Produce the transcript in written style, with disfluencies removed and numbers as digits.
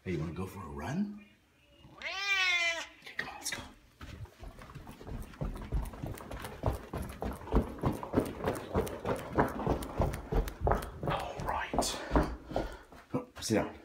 Hey, you want to go for a run? Okay, come on, let's go. All right. Oh, sit down.